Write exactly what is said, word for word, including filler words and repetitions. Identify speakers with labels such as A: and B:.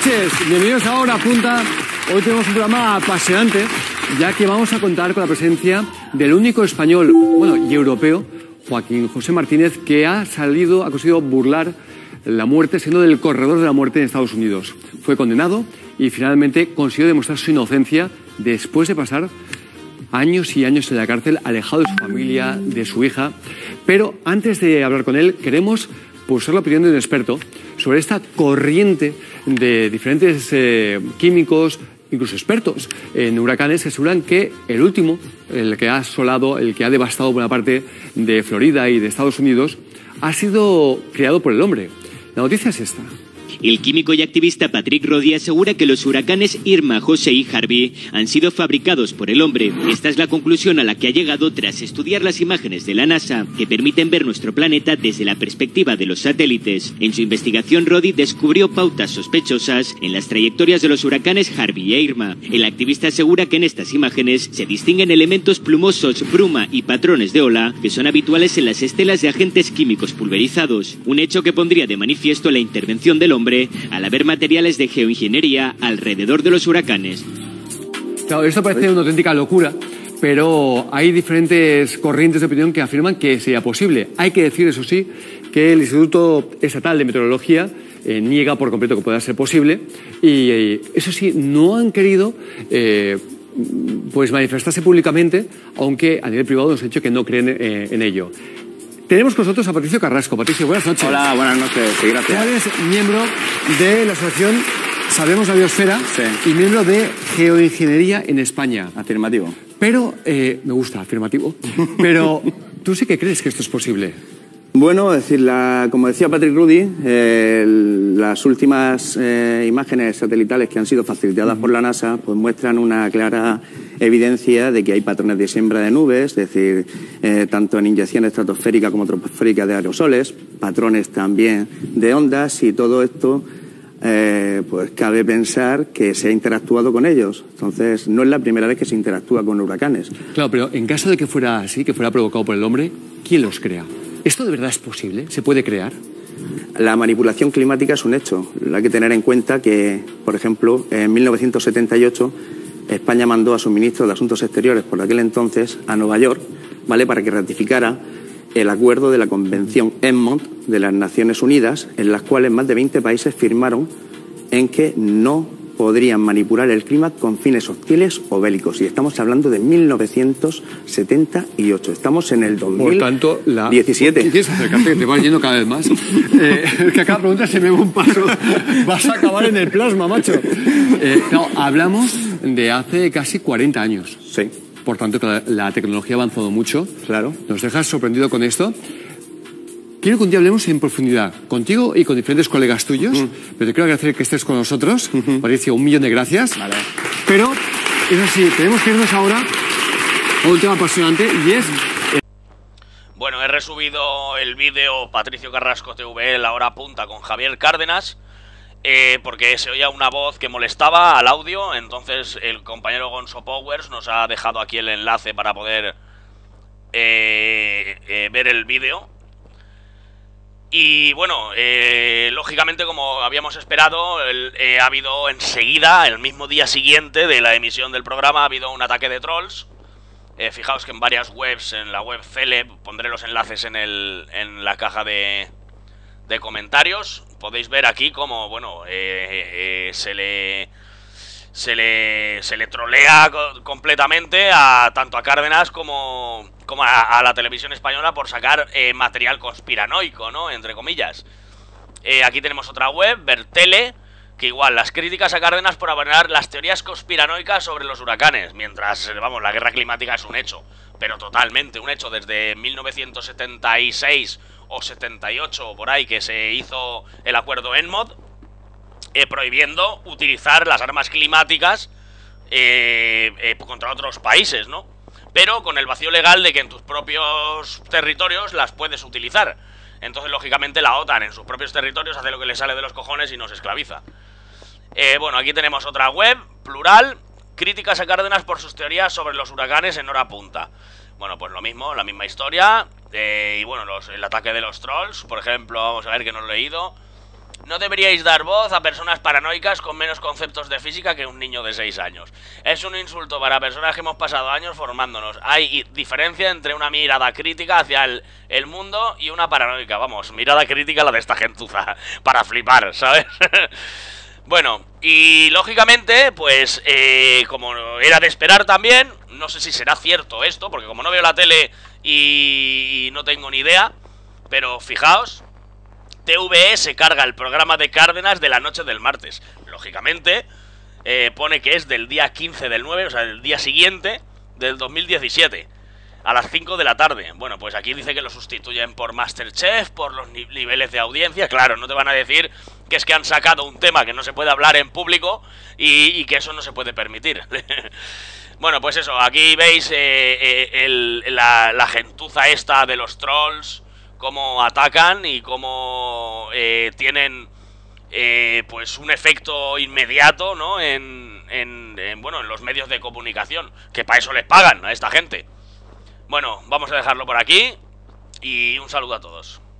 A: noches, bienvenidos a Hora Punta. Hoy tenemos un programa apasionante, ya que vamos a contar con la presencia del único español, bueno, y europeo, Joaquín José Martínez, que ha salido, ha conseguido burlar la muerte siendo del corredor de la muerte en Estados Unidos. Fue condenado y finalmente consiguió demostrar su inocencia después de pasar años y años en la cárcel, alejado de su familia, de su hija. Pero antes de hablar con él, queremos pulsar la opinión de un experto sobre esta corriente de diferentes eh, químicos, incluso expertos en huracanes, que aseguran que el último, el que ha asolado, el que ha devastado buena parte de Florida y de Estados Unidos, ha sido creado por el hombre. La noticia es esta.
B: El químico y activista Patrick Roddy asegura que los huracanes Irma, José y Harvey han sido fabricados por el hombre. Esta es la conclusión a la que ha llegado tras estudiar las imágenes de la NASA, que permiten ver nuestro planeta desde la perspectiva de los satélites. En su investigación, Roddy descubrió pautas sospechosas en las trayectorias de los huracanes Harvey e Irma. El activista asegura que en estas imágenes se distinguen elementos plumosos, bruma y patrones de ola que son habituales en las estelas de agentes químicos pulverizados. Un hecho que pondría de manifiesto la intervención del hombre al haber materiales de geoingeniería alrededor de los huracanes.
A: Claro, esto parece una auténtica locura, pero hay diferentes corrientes de opinión que afirman que sería posible. Hay que decir, eso sí, que el Instituto Estatal de Meteorología eh, niega por completo que pueda ser posible y, eh, eso sí, no han querido eh, pues manifestarse públicamente, aunque a nivel privado nos han dicho que no creen eh, en ello. Tenemos con nosotros a Patricio Carrasco. Patricio, buenas noches.
C: Hola, buenas noches. Sí, gracias.
A: Tú eres miembro de la asociación Sabemos la Biosfera,
C: sí,
A: y miembro de Geoingeniería en España.
C: Afirmativo.
A: Pero, eh, me gusta, afirmativo. Pero, ¿tú sí que crees que esto es posible?
C: Bueno, es decir, la, como decía Patrick Roddy, eh, las últimas eh, imágenes satelitales que han sido facilitadas por la NASA pues muestran una clara evidencia de que hay patrones de siembra de nubes, es decir, eh, tanto en inyección estratosférica como troposférica de aerosoles, patrones también de ondas, y todo esto eh, pues cabe pensar que se ha interactuado con ellos. Entonces, no es la primera vez que se interactúa con huracanes.
A: Claro, pero en caso de que fuera así, que fuera provocado por el hombre, ¿quién los crea? ¿Esto de verdad es posible? ¿Se puede crear?
C: La manipulación climática es un hecho. Hay que tener en cuenta que, por ejemplo, en mil novecientos setenta y ocho España mandó a su ministro de Asuntos Exteriores por aquel entonces a Nueva York, ¿vale?, para que ratificara el acuerdo de la Convención Egmont de las Naciones Unidas, en las cuales más de veinte países firmaron en que no podrían manipular el clima con fines hostiles o bélicos. Y estamos hablando de mil novecientos setenta y ocho. Estamos en el dos mil diecisiete.
A: Por tanto, la... ¿Quieres acercarte, que te vas yendo cada vez más? Eh, es que a cada pregunta se me va un paso. Vas a acabar en el plasma, macho. Eh, no, hablamos de hace casi cuarenta años.
C: Sí.
A: Por tanto, que la, la tecnología ha avanzado mucho.
C: Claro.
A: Nos dejas sorprendido con esto. Quiero que un día hablemos en profundidad, contigo y con diferentes colegas tuyos, uh-huh. pero te quiero agradecer que estés con nosotros. Uh-huh. Patricio, un millón de gracias.
C: Vale.
A: Pero, eso sí, tenemos que irnos ahora a un tema apasionante y es...
D: Bueno, he resubido el vídeo Patricio Carrasco T V, La Hora Punta, con Javier Cárdenas, eh, porque se oía una voz que molestaba al audio. Entonces el compañero Gonzo Powers nos ha dejado aquí el enlace para poder eh, eh, ver el vídeo. Y bueno, eh, lógicamente, como habíamos esperado, el, eh, ha habido enseguida, el mismo día siguiente de la emisión del programa, ha habido un ataque de trolls. Eh, fijaos que en varias webs, en la web Celeb, pondré los enlaces en, el, en la caja de, de comentarios. Podéis ver aquí cómo, bueno, eh, eh, se le... Se le, se le trolea co completamente a tanto a Cárdenas como, como a, a la televisión española por sacar eh, material conspiranoico, ¿no?, entre comillas. Eh, aquí tenemos otra web, Vertele, que igual, las críticas a Cárdenas por avalar las teorías conspiranoicas sobre los huracanes, mientras, vamos, la guerra climática es un hecho, pero totalmente un hecho. Desde mil novecientos setenta y seis o setenta y ocho o por ahí, que se hizo el acuerdo Egmont, Eh, prohibiendo utilizar las armas climáticas eh, eh, contra otros países, ¿no? Pero con el vacío legal de que en tus propios territorios las puedes utilizar. Entonces, lógicamente, la OTAN en sus propios territorios hace lo que le sale de los cojones y nos esclaviza. Eh, bueno, aquí tenemos otra web, Plural, críticas a Cárdenas por sus teorías sobre los huracanes en Hora Punta. Bueno, pues lo mismo, la misma historia. Eh, y bueno, los, el ataque de los trolls, por ejemplo, vamos a ver que no lo he leído. no deberíais dar voz a personas paranoicas con menos conceptos de física que un niño de seis años. Es un insulto para personas que hemos pasado años formándonos. Hay diferencia entre una mirada crítica hacia el, el mundo y una paranoica. Vamos, mirada crítica la de esta gentuza, para flipar, ¿sabes? Bueno, y lógicamente, pues, eh, como era de esperar también, no sé si será cierto esto, porque como no veo la tele y no tengo ni idea, pero fijaos, T V E se carga el programa de Cárdenas de la noche del martes. Lógicamente, eh, pone que es del día quince del nueve, o sea, del día siguiente del dos mil diecisiete, a las cinco de la tarde. Bueno, pues aquí dice que lo sustituyen por Masterchef, por los ni niveles de audiencia. Claro, no te van a decir que es que han sacado un tema que no se puede hablar en público y, y que eso no se puede permitir. Bueno, pues eso, aquí veis eh, eh, el, la, la gentuza esta de los trolls, cómo atacan y cómo eh, tienen eh, pues un efecto inmediato, ¿no? En, en, en, bueno, en los medios de comunicación, que para eso les pagan a esta gente. Bueno, vamos a dejarlo por aquí y un saludo a todos.